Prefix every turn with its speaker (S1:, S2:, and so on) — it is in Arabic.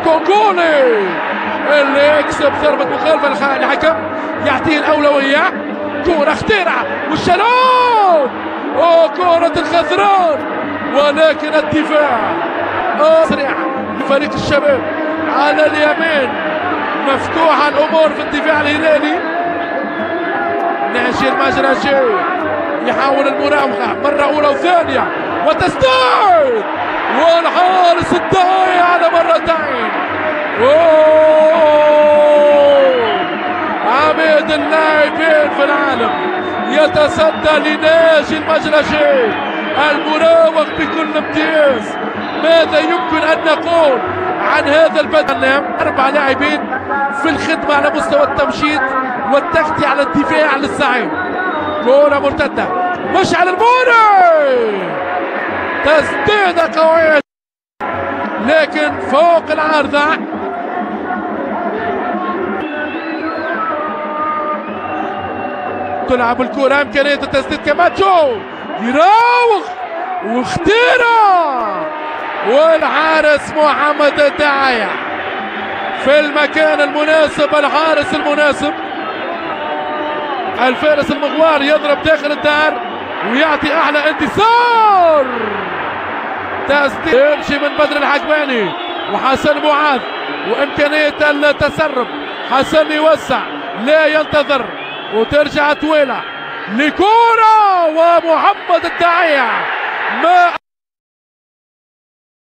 S1: الكونغولي اللي يكسب ضربة مخالفة. الحكم يعطيه الأولوية. كرة خطيرة والشلون كرة الخضران، ولكن الدفاع سريع فريق الشباب على اليمين. مفتوحة الأمور في الدفاع الهلالي. ناجي المجرجي يحاول المراوغة مرة أولى وثانية وتسديد، والحارس الضايع على مرتين. عميد اللاعبين في العالم يتصدى لناجي المجرجي المراوغ بكل امتياز. ماذا يمكن أن نقول عن هذا البدل؟ 4 لاعبين في الخدمة على مستوى التمشيط والتغطية على الدفاع للزعيم. كرة مرتدة مشعل الموري، تسديدة قوية لكن فوق العارضة. تلعب الكرة، إمكانية التسديد كماتشو يراوغ واختيرة، والحارس محمد الداعية في المكان المناسب. الحارس المناسب الفارس المغوار يضرب داخل الدار ويعطي اعلى انتصار. تسديد يمشي من بدر الحكماني وحسن معاذ، وامكانيه التسرب. حسن يوسع لا ينتظر وترجع طويله لكوره، ومحمد الداعية ما